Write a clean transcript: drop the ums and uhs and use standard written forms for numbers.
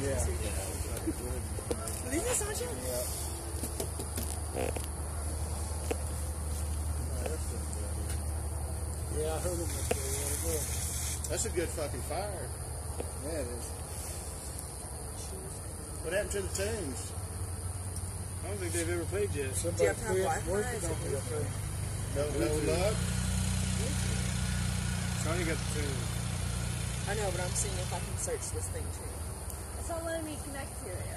Yeah. These are Sasha? Yeah. Yeah, I heard it. That's a good fucking fire. Yeah, it is. What happened to the tunes? I don't think they've ever played yet. Do you have to have Wi-Fi? No luck? Sonny got the tunes. I know, but I'm seeing if I can search this thing too. It's not letting me connect to it.